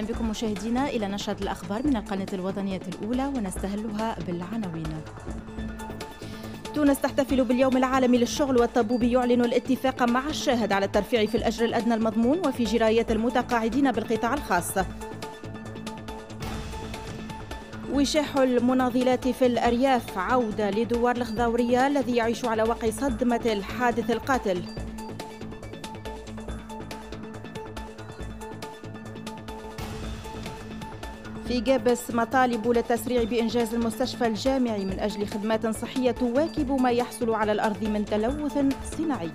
بكم مشاهدينا إلى نشرة الأخبار من القناة الوطنية الأولى، ونستهلها بالعناوين. تونس تحتفل باليوم العالمي للشغل، والطبوبي يعلن الاتفاق مع الشاهد على الترفيع في الأجر الأدنى المضمون وفي جرايات المتقاعدين بالقطاع الخاص. وشاح المناضلات في الأرياف، عودة لدوار الخضاورية الذي يعيش على وقع صدمة الحادث القاتل. في جابس مطالب للتسريع بإنجاز المستشفى الجامعي من أجل خدمات صحية تواكب ما يحصل على الأرض من تلوث صناعي.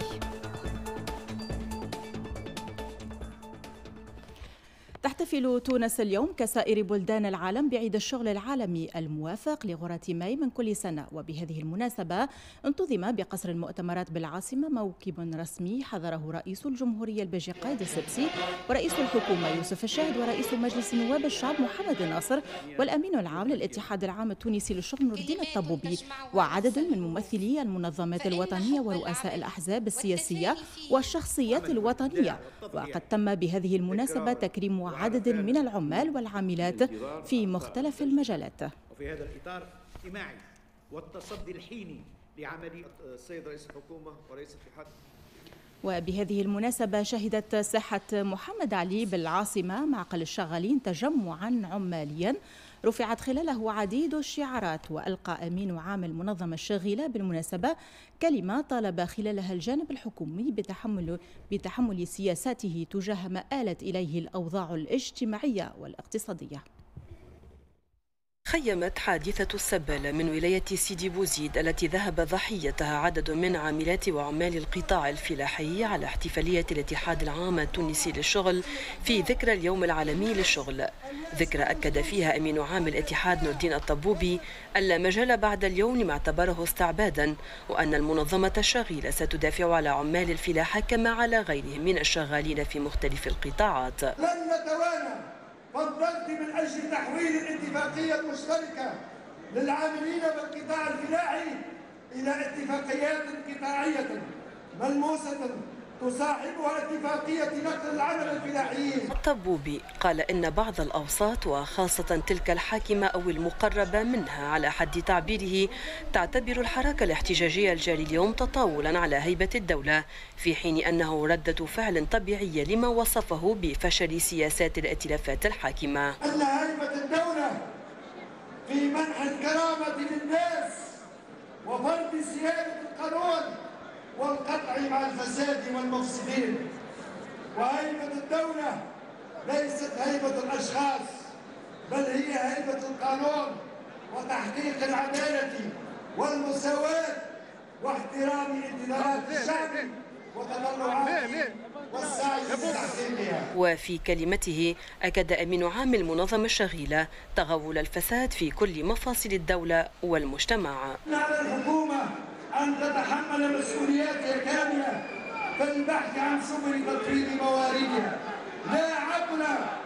تحتفل تونس اليوم كسائر بلدان العالم بعيد الشغل العالمي الموافق لغرة ماي من كل سنة، وبهذه المناسبة انتظم بقصر المؤتمرات بالعاصمة موكب رسمي حضره رئيس الجمهورية الباجي قايد السبسي ورئيس الحكومة يوسف الشاهد ورئيس مجلس نواب الشعب محمد الناصر والأمين العام للاتحاد العام التونسي للشغل نور الدين الطبوبي وعدد من ممثلي المنظمات الوطنية ورؤساء الأحزاب السياسية والشخصيات الوطنية. وقد تم بهذه المناسبة تكريم عدد من العمال والعاملات في مختلف المجالات. وفي هذا الإطار الاجتماعي والتصدي الحيني لعملية السيد رئيس الحكومة ورئيس الاتحاد. وبهذه المناسبة شهدت ساحة محمد علي بالعاصمة معقل الشغالين تجمعا عماليا رفعت خلاله عديد الشعارات، وألقى أمين عام المنظمة الشاغلة بالمناسبة كلمة طالب خلالها الجانب الحكومي بتحمل سياساته تجاه ما آلت إليه الأوضاع الاجتماعية والاقتصادية. خيمت حادثة السبالة من ولاية سيدي بوزيد التي ذهب ضحيتها عدد من عاملات وعمال القطاع الفلاحي على احتفالية الاتحاد العام التونسي للشغل في ذكرى اليوم العالمي للشغل، ذكرى أكد فيها أمين عام الاتحاد نور الدين الطبوبي أن لا مجال بعد اليوم لما اعتبره استعبادا، وأن المنظمة الشاغلة ستدافع على عمال الفلاحة كما على غيرهم من الشغالين في مختلف القطاعات. لن نتوانى فضلت من أجل تحويل الاتفاقية المشتركة للعاملين بالقطاع الفلاحي إلى اتفاقيات قطاعية ملموسة تصاحبها اتفاقية نقل العمل الفلاحيين. الطبوبي قال إن بعض الأوساط وخاصة تلك الحاكمة أو المقربة منها على حد تعبيره تعتبر الحركة الاحتجاجية الجاري اليوم تطاولا على هيبة الدولة، في حين أنه ردة فعل طبيعية لما وصفه بفشل سياسات الائتلافات الحاكمة. أن هيبة الدولة في منح الكرامة للناس وفرض سيادة القانون والقطع مع الفساد والمفسدين، وهيبة الدولة ليست هيبة الأشخاص بل هي هيبة القانون وتحقيق العدالة والمساواة واحترام انتظارات الشعب وتطلعاته والسعي لتحقيقها. وفي كلمته أكد أمين عام المنظمة الشاغلة تغول الفساد في كل مفاصل الدولة والمجتمع. على الحكومة أن تتحمل مسؤولياتها كاملة في البحث عن سبل تطوير مواردها، لا عبر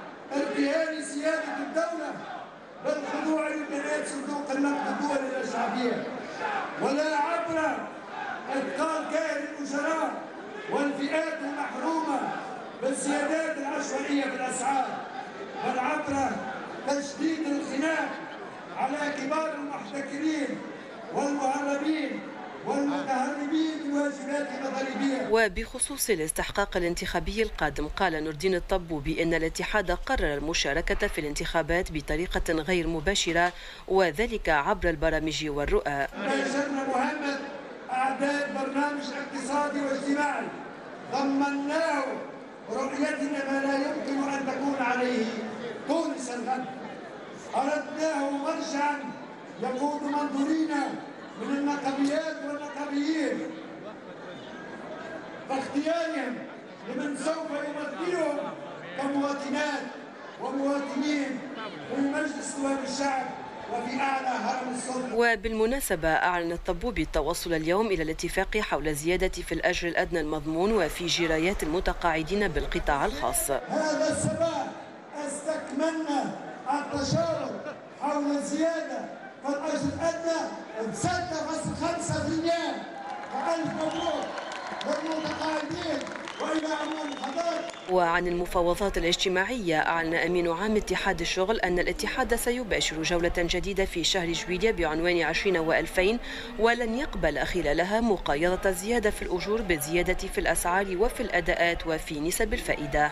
ارتهان سيادة الدولة بالخضوع لبناء صندوق النقد الدولي الشعبية، ولا عبر إدخال كاهل الأجراء والفئات المحرومة بالزيادات العشوائية في الأسعار، بل عبر تشديد الخناق على كبار المحتكرين والمهربين والمتهربين بواجبات مضاربية. وبخصوص الاستحقاق الانتخابي القادم قال نور الدين الطبوبي إن الاتحاد قرر المشاركة في الانتخابات بطريقة غير مباشرة وذلك عبر البرامج والرؤى. باشرنا مهمة أعداد برنامج اقتصادي واجتماعي ضمناه رؤيتنا ما لا يمكن أن تكون عليه تونس الغد، أردناه مرجعا يقود منظورينا من النقابيات والنقابيين فاختيارهم لمن سوف يمثلهم كمواطنات ومواطنين في مجلس نواب الشعب وفي أعلى هرم السلطة. وبالمناسبة أعلن الطبوبي التوصل اليوم إلى الاتفاق حول زيادة في الأجر الأدنى المضمون وفي جرايات المتقاعدين بالقطاع الخاص. هذا الصباح استكملنا التشاور حول الزيادة في الأجر الأدنى ب 6.5%. وألف مبروك للمتقاعدين وإلى عمان الحضارة. وعن المفاوضات الاجتماعية، أعلن أمين عام اتحاد الشغل أن الاتحاد سيباشر جولة جديدة في شهر جويلية بعنوان 20 و2000، ولن يقبل خلالها مقايضة الزيادة في الأجور بالزيادة في الأسعار وفي الأداءات وفي نسب الفائدة.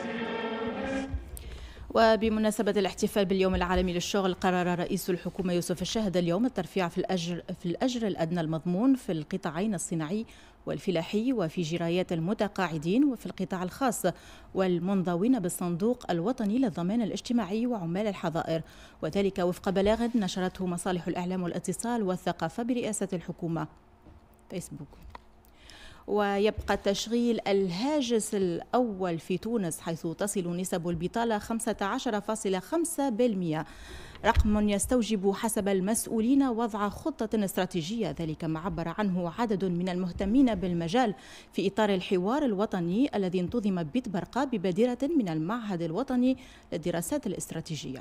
وبمناسبة الاحتفال باليوم العالمي للشغل، قرر رئيس الحكومة يوسف الشهد اليوم الترفيع في الأجر الأدنى المضمون في القطاعين الصناعي والفلاحي وفي جرايات المتقاعدين وفي القطاع الخاص والمنضوين بالصندوق الوطني للضمان الاجتماعي وعمال الحظائر، وذلك وفق بلاغ نشرته مصالح الإعلام والاتصال والثقافة برئاسة الحكومة فيسبوك. ويبقى التشغيل الهاجس الأول في تونس، حيث تصل نسب البطالة 15.5%، رقم يستوجب حسب المسؤولين وضع خطة استراتيجية، ذلك ما عبر عنه عدد من المهتمين بالمجال في إطار الحوار الوطني الذي انتظم بتبرقة ببادرة من المعهد الوطني للدراسات الاستراتيجية.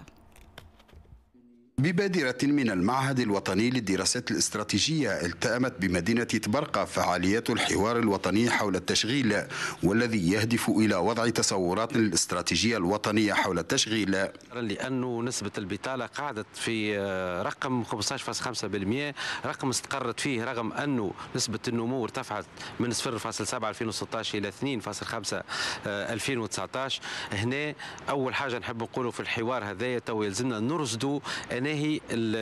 ببادرة من المعهد الوطني للدراسات الاستراتيجية التأمت بمدينة تبرقة فعاليات الحوار الوطني حول التشغيل، والذي يهدف إلى وضع تصورات للاستراتيجية الوطنية حول التشغيل. لأنه نسبة البطالة قعدت في رقم 15.5%، رقم استقرت فيه رغم أنه نسبة النمو ارتفعت من 0.7 2016 إلى 2.5 2019. هنا أول حاجة نحب نقوله في الحوار هذايا تو يلزمنا نرصدوا أنهي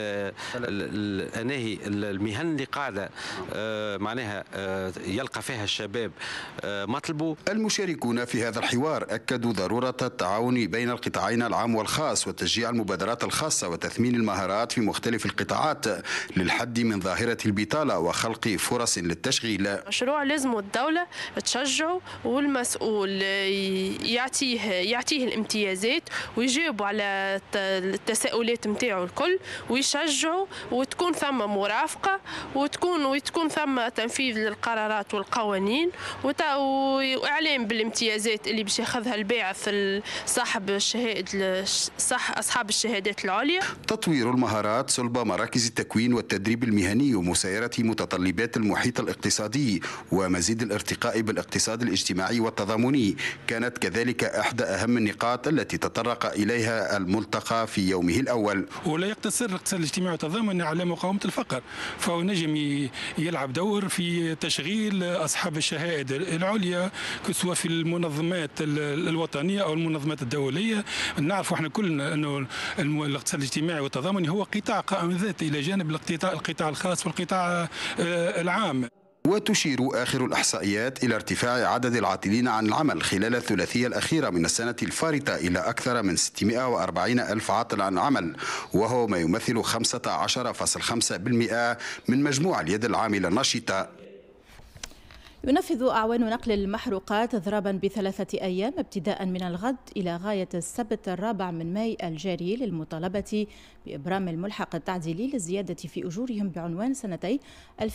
المهن اللي قاعدة معناها يلقى فيها الشباب مطلبه. المشاركون في هذا الحوار أكدوا ضرورة التعاون بين القطاعين العام والخاص وتشجيع المبادرات الخاصة وتثمين المهارات في مختلف القطاعات للحد من ظاهرة البطالة وخلق فرص للتشغيل. مشروع لازم الدولة تشجعه والمسؤول يعطيه الامتيازات ويجاوبوا على التساؤلات نتاعو الكل ويشجعوا، وتكون ثم مرافقة وتكون ثم تنفيذ للقرارات والقوانين وإعلام بالامتيازات اللي باش ياخذها الباعث صاحب أصحاب الشهادات العليا. تطوير المهارات صلب مراكز التكوين والتدريب المهني ومسايرة متطلبات المحيط الاقتصادي ومزيد الارتقاء بالاقتصاد الاجتماعي والتضامني كانت كذلك إحدى أهم النقاط التي تطرق إليها الملتقى في يومه الأول. ولا يقتصر الاقتصاد الاجتماعي والتضامن على مقاومة الفقر، فهو نجم يلعب دور في تشغيل أصحاب الشهادة العليا سواء في المنظمات الوطنية أو المنظمات الدولية. نعرف احنا كلنا أنه الاقتصاد الاجتماعي والتضامن هو قطاع قائم ذاته إلى جانب القطاع الخاص والقطاع العام. وتشير آخر الإحصائيات إلى ارتفاع عدد العاطلين عن العمل خلال الثلاثية الأخيرة من السنة الفارطة إلى أكثر من 640 ألف عاطل عن العمل، وهو ما يمثل 15.5% من مجموع اليد العاملة النشطة. ينفذ أعوان نقل المحروقات إضرابا ب3 أيام ابتداء من الغد إلى غاية السبت 4 مايو الجاري للمطالبة بإبرام الملحق التعديلي للزيادة في أجورهم بعنوان سنتي 2018-2019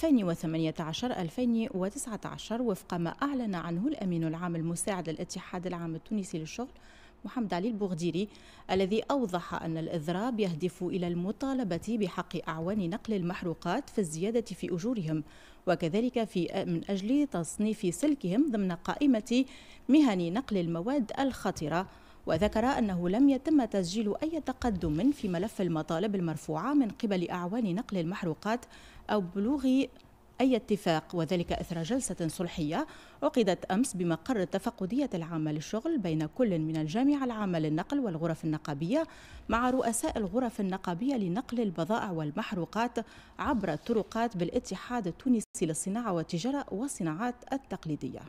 وفق ما أعلن عنه الأمين العام المساعد للاتحاد العام التونسي للشغل محمد علي البغديري، الذي أوضح أن الإضراب يهدف إلى المطالبة بحق أعوان نقل المحروقات في الزيادة في أجورهم، وكذلك من أجل تصنيف سلكهم ضمن قائمة مهن نقل المواد الخطرة. وذكر أنه لم يتم تسجيل أي تقدم في ملف المطالب المرفوعة من قبل أعوان نقل المحروقات أو بلوغ أي اتفاق، وذلك إثر جلسة صلحية عقدت أمس بمقر التفقدية العامة للشغل بين كل من الجامعة العامة للنقل والغرف النقابية مع رؤساء الغرف النقابية لنقل البضائع والمحروقات عبر الطرقات بالاتحاد التونسي للصناعة والتجارة والصناعات التقليدية.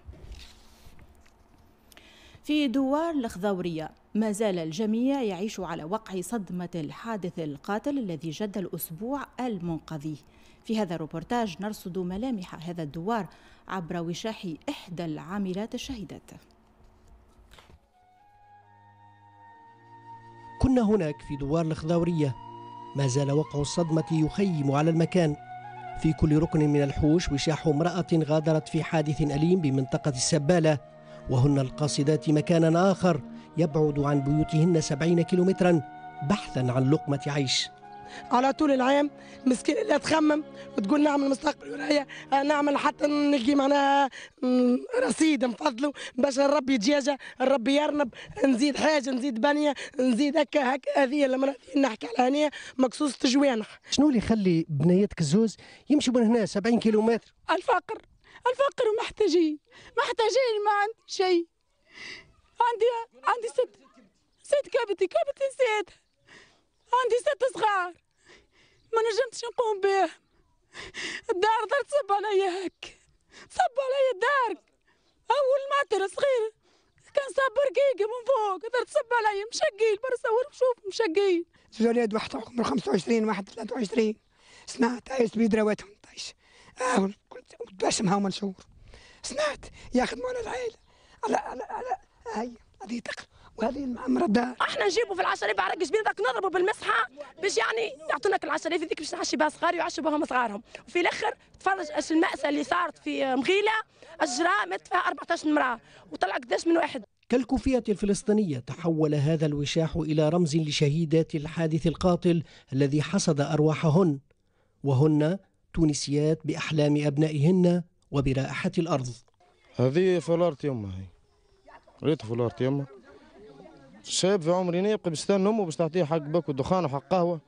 في دوار الخضاورية ما زال الجميع يعيش على وقع صدمة الحادث القاتل الذي جد الأسبوع المنقضي. في هذا الروبورتاج نرصد ملامح هذا الدوار عبر وشاح إحدى العاملات الشهيدات. كنا هناك في دوار الخضاورية، ما زال وقع الصدمة يخيم على المكان. في كل ركن من الحوش وشاح امرأة غادرت في حادث أليم بمنطقة السبالة، وهن القاصدات مكانا آخر يبعد عن بيوتهن 70 كيلومترا بحثا عن لقمة عيش. على طول العام. مسكين اللي تخمم وتقول نعمل مستقبل ورايا، نعمل حتى نلقي معناها رصيد نفضلوا باش الرب يتجازى، الرب يرنب، نزيد حاجه، نزيد بنيه، نزيد هكا. هذه المرة نحكي على هنا مقصوص تجوانح. شنو اللي يخلي بنيتك الزوز يمشوا من هنا 70 كيلومتر؟ الفقر ومحتاجين ما عندي شيء. عندي ست كبتي نسيتها، عندي 6 صغار ما نجمتش نقوم بهم. الدار دار تصب عليا هك، صب عليا الدار. اول معتر صغير كان صب رقيقه من فوق، دار تصب عليا مشقيل، برصور بشوف مشقيل. زوج اولاد، واحد عمره 25 واحد 23. سمعت عايز بيدرواتهم طيش قلت باسمها ومنصور. سمعت ياخذ مال العائله على هاي هذه تقر وهذه المعمره الدار. احنا نجيبوا في العشرة على رقش بين ذاك نضربوا بالمسحه باش يعني يعطوناك العشرة هذيك باش نعشي بها صغاري ويعشوا بهم صغارهم، وفي الاخر تفرج اش المأساة اللي صارت في مغيله. الجراء مات فيها 14 امراه وطلع قداش من واحد. كالكوفية الفلسطينية تحول هذا الوشاح إلى رمز لشهيدات الحادث القاتل الذي حصد أرواحهن، وهن تونسيات بأحلام أبنائهن وبرائحة الأرض. هذه فولارة يمه، هي ريت فولارة يمه. شاب في عمري يبقى بيستنى أمه باش تعطيه حق باكو دخان وحق قهوة.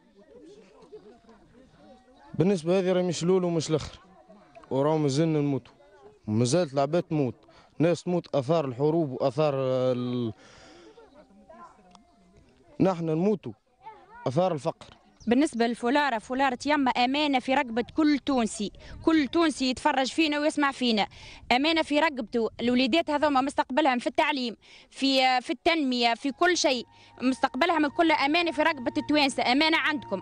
بالنسبة هذه راهي مش الأولى ومش الآخر، وراهم مازلنا نموتوا ومازالت العباد تموت، ناس تموت أثار الحروب وأثار نحن نموتوا أثار الفقر. بالنسبة للفولارة، فولارة يما أمانة في رقبة كل تونسي يتفرج فينا ويسمع فينا، أمانة في رقبته. الوليدات هذوما مستقبلهم في التعليم، في التنمية، في كل شيء، مستقبلهم كله أمانة في رقبة التوانسة، أمانة عندكم.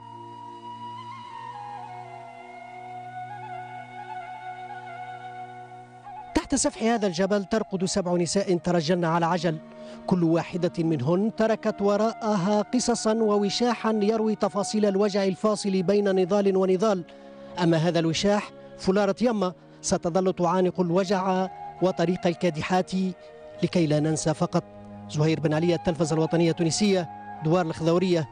تحت سفح هذا الجبل ترقد 7 نساء ترجلن على عجل، كل واحدة منهن تركت وراءها قصصا ووشاحا يروي تفاصيل الوجع الفاصل بين نضال ونضال. أما هذا الوشاح فولارة يما ستظل تعانق الوجع وطريق الكادحات لكي لا ننسى فقط. زهير بن علي، التلفزة الوطنية التونسية، دوار الخضورية.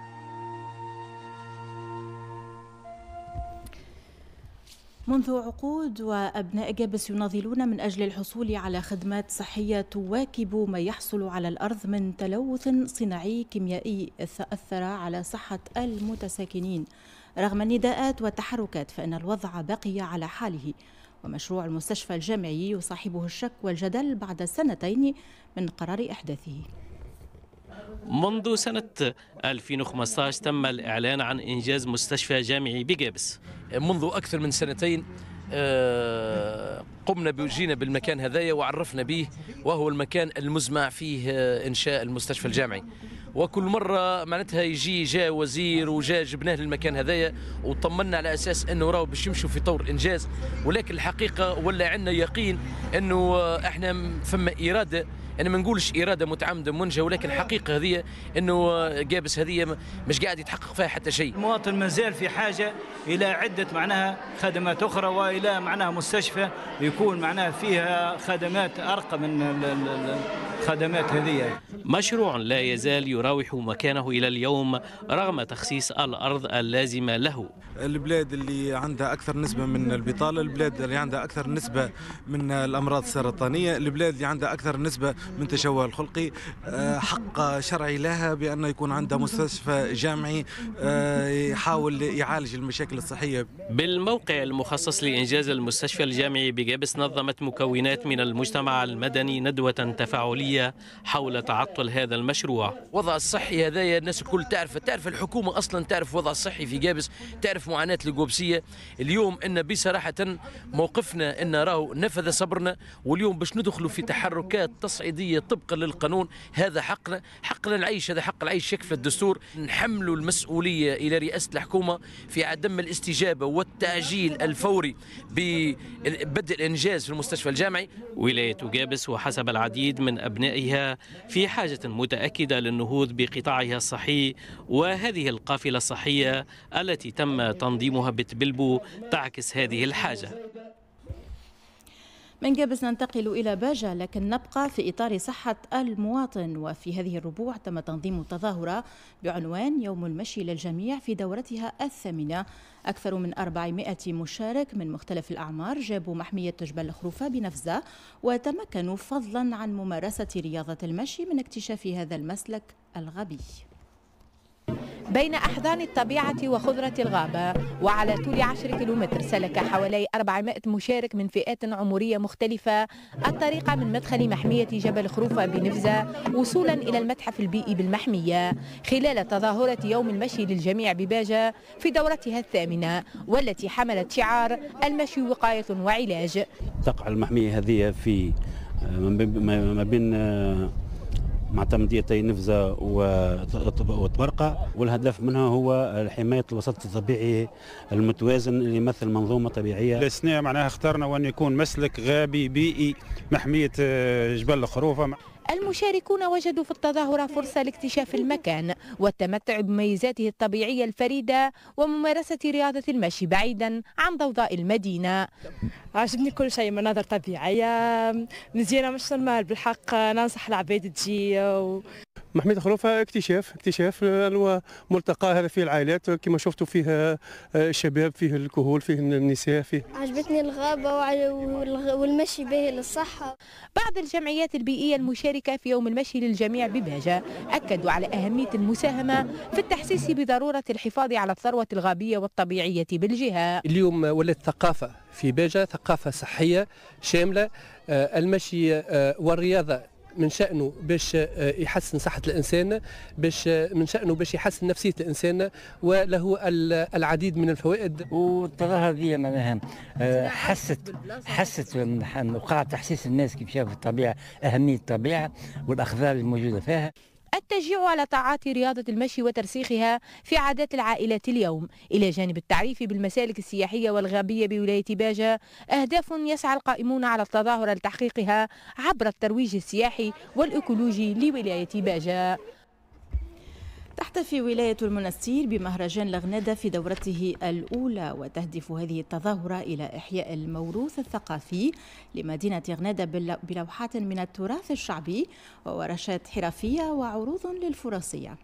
منذ عقود وأبناء جابس يناضلون من أجل الحصول على خدمات صحية تواكب ما يحصل على الأرض من تلوث صناعي كيميائي أثر على صحة المتساكنين. رغم النداءات والتحركات فإن الوضع بقي على حاله، ومشروع المستشفى الجامعي يصاحبه الشك والجدل بعد 2 سنين من قرار إحداثه. منذ سنة 2015 تم الإعلان عن إنجاز مستشفى جامعي بجابس. منذ أكثر من 2 قمنا بوجينا بالمكان هذايا وعرفنا به، وهو المكان المزمع فيه إنشاء المستشفى الجامعي. وكل مرة معناتها جاء وزير وجاء جبناه للمكان هذايا وطمنا على أساس أنه راهو باش يمشوا في طور إنجاز، ولكن الحقيقة ولا عندنا يقين أنه احنا فما إرادة. أنا ما نقولش إرادة متعمدة منجة، ولكن الحقيقة هذه أنه جابس هذه مش قاعد يتحقق فيها حتى شيء. المواطن ما زال في حاجة إلى عدة معناها خدمات أخرى، وإلى معناها مستشفى يكون معناها فيها خدمات أرقى من الخدمات هذه. مشروع لا يزال يراوح مكانه إلى اليوم رغم تخصيص الأرض اللازمة له. البلاد اللي عندها أكثر نسبة من البطالة، البلاد اللي عندها أكثر نسبة من الأمراض السرطانية، البلاد اللي عندها أكثر نسبة من التشوه الخلقي، حق شرعي لها بأن يكون عندها مستشفى جامعي يحاول يعالج المشاكل الصحية. بالموقع المخصص لإنجاز المستشفى الجامعي بجابس نظمت مكونات من المجتمع المدني ندوة تفاعلية حول تعطل هذا المشروع. وضع الصحي هذايا الناس الكل تعرف الحكومة أصلا تعرف وضع الصحي في جابس، تعرف معاناة الجوبسية. اليوم إن بصراحة موقفنا إن راهو نفذ صبرنا، واليوم باش ندخلوا في تحركات تصعيدية طبقا للقانون. هذا حقنا نعيش، هذا حق العيش يكفي الدستور. نحملوا المسؤولية إلى رئاسة الحكومة في عدم الاستجابة والتعجيل الفوري ببدء الإنجاز في المستشفى الجامعي. ولاية جابس وحسب العديد من أبنائها في حاجة متأكدة للنهوض بقطاعها الصحي، وهذه القافلة الصحية التي تم تنظيمها بتبلبو تعكس هذه الحاجة. من جابس ننتقل إلى باجة، لكن نبقى في إطار صحة المواطن. وفي هذه الربوع تم تنظيم تظاهرة بعنوان يوم المشي للجميع في دورتها الثامنة. أكثر من 400 مشارك من مختلف الأعمار جابوا محمية جبل الخروفة بنفزة، وتمكنوا فضلا عن ممارسة رياضة المشي من اكتشاف هذا المسلك الغبي. بين أحضان الطبيعة وخضرة الغابة وعلى طول 10 كيلومتر سلك حوالي 400 مشارك من فئات عمرية مختلفة الطريق من مدخل محمية جبل خروفة بنفزة وصولا إلى المتحف البيئي بالمحمية خلال تظاهرة يوم المشي للجميع بباجة في دورتها الثامنة، والتي حملت شعار المشي وقاية وعلاج. تقع المحمية هذه في ما بين معتمديتي نفزة وطبرقة، والهدف منها هو حماية الوسط الطبيعي المتوازن اللي يمثل منظومة طبيعية. السنة معناها اخترنا أن يكون مسلك غابي بيئي محمية جبل الخروفة. المشاركون وجدوا في التظاهرة فرصة لاكتشاف المكان والتمتع بميزاته الطبيعية الفريدة وممارسة رياضة المشي بعيدا عن ضوضاء المدينة. عجبني كل شيء، مناظر طبيعية مزيانة مش نورمال بالحق. ننصح العباد تجي. محمية الخروفة اكتشاف ملتقى هذا فيه العائلات كما شفتوا، فيه الشباب، فيه الكهول، فيه النساء، فيه. عجبتني الغابة والمشي به للصحة. بعض الجمعيات البيئية المشاركة في يوم المشي للجميع بباجة أكدوا على أهمية المساهمة في التحسيس بضرورة الحفاظ على الثروة الغابية والطبيعية بالجهة. اليوم ولات ثقافة في باجة، ثقافة صحية شاملة. المشي والرياضة من شأنه باش يحسن صحة الإنسان، من شأنه باش يحسن نفسية الإنسان، وله العديد من الفوائد. والتظاهرة هذه معناها حست وقع تحسيس الناس كيف شافوا الطبيعة، أهمية الطبيعة والأخضار الموجودة فيها. التشجيع على تعاطي رياضة المشي وترسيخها في عادات العائلات اليوم، إلى جانب التعريف بالمسالك السياحية والغابية بولاية باجة، أهداف يسعى القائمون على التظاهرة لتحقيقها عبر الترويج السياحي والإيكولوجي لولاية باجة. تحتفي ولاية المنستير بمهرجان لغنادة في دورته الأولى، وتهدف هذه التظاهرة إلى إحياء الموروث الثقافي لمدينة غنادة بلوحات من التراث الشعبي وورشات حرفية وعروض للفروسية.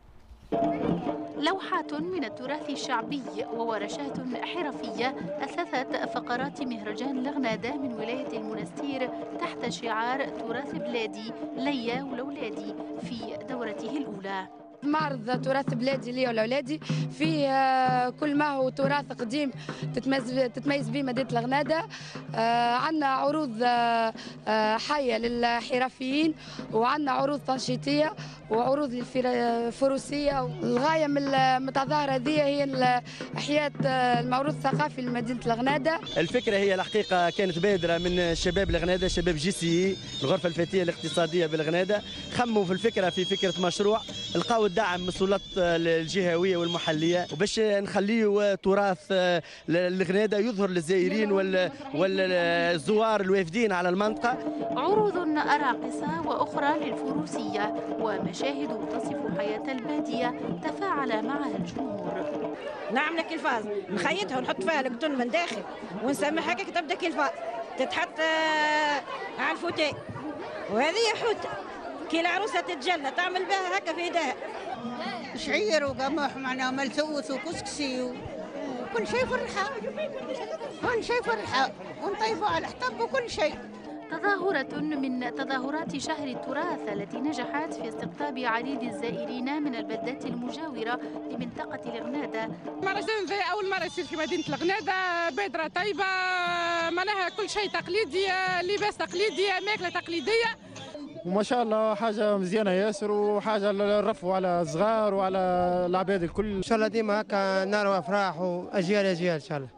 لوحات من التراث الشعبي وورشات حرفية أثثت فقرات مهرجان لغنادة من ولاية المنستير تحت شعار تراث بلادي ليا ولولادي في دورته الأولى. معرض تراث بلادي لي ولولادي فيه كل ما هو تراث قديم تتميز به مدينة الغنادة. عندنا عروض حية للحرفيين، وعندنا عروض تنشيطية وعروض للفروسية. الغاية من التظاهرة هذه هي إحياء الموروث الثقافي لمدينة الغنادة. الفكرة هي الحقيقة كانت بادرة من شباب الغنادة، شباب GCE الغرفة الفتية الاقتصادية بالغنادة. خموا في الفكرة في فكرة مشروع، لقاو الدعم من السلطات الجهوية والمحلية، وباش نخليه تراث الغنادة يظهر للزائرين والزوار الوافدين على المنطقة. عروض راقصة وأخرى للفروسية ومشاهد تصف حياة البادية تفاعل معها الجمهور. نعمل كلفاز نخيطها ونحط فيها القطن من داخل ونسميها هكاك تبدا كلفاز تتحط على الفوتيه، وهذه حوته كي العروسه تتجلى تعمل بها هكا في يدها شعير وقمح معناها ملسوس وكسكسي وكل شيء فرحه، كل شيء فرحه ونطيبوا على الحطب وكل شيء. تظاهرة من تظاهرات شهر التراث التي نجحت في استقطاب عديد الزائرين من البلدات المجاورة لمنطقة الغنادة. مهرجان زي أول مرة يصير في مدينة الغنادة، بادرة طيبة معناها كل شيء تقليدي، لباس تقليدي، ماكلة تقليدية، وما شاء الله حاجة مزيانة ياسر، وحاجة للرفو على الصغار وعلى العباد الكل. إن شاء الله ديما هكا نار أفراح وأجيال أجيال إن شاء الله.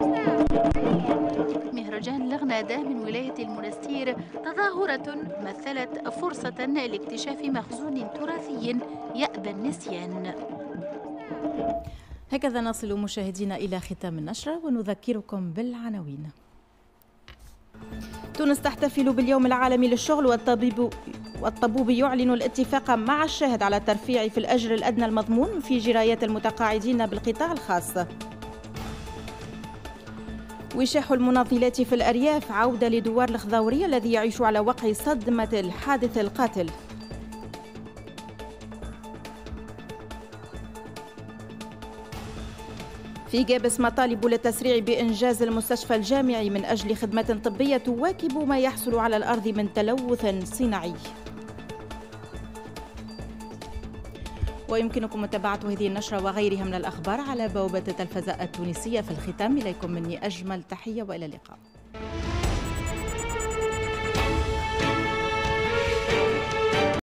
مهرجان لغنادة من ولاية المنستير تظاهرة مثلت فرصة لاكتشاف مخزون تراثي يأبى النسيان. هكذا نصل مشاهدينا إلى ختام النشرة، ونذكركم بالعناوين. تونس تحتفل باليوم العالمي للشغل، والطبوب يعلن الاتفاق مع الشاهد على الترفيع في الأجر الأدنى المضمون في جرايات المتقاعدين بالقطاع الخاص. وشاح المناضلات في الأرياف، عودة لدوار الخضاورية الذي يعيش على وقع صدمة الحادث القاتل. في جابس مطالب للتسريع بإنجاز المستشفى الجامعي من أجل خدمات طبية تواكب ما يحصل على الأرض من تلوث صناعي. ويمكنكم متابعة هذه النشرة وغيرها من الأخبار على بوابة التلفزة التونسية. في الختام إليكم مني أجمل تحية وإلى اللقاء.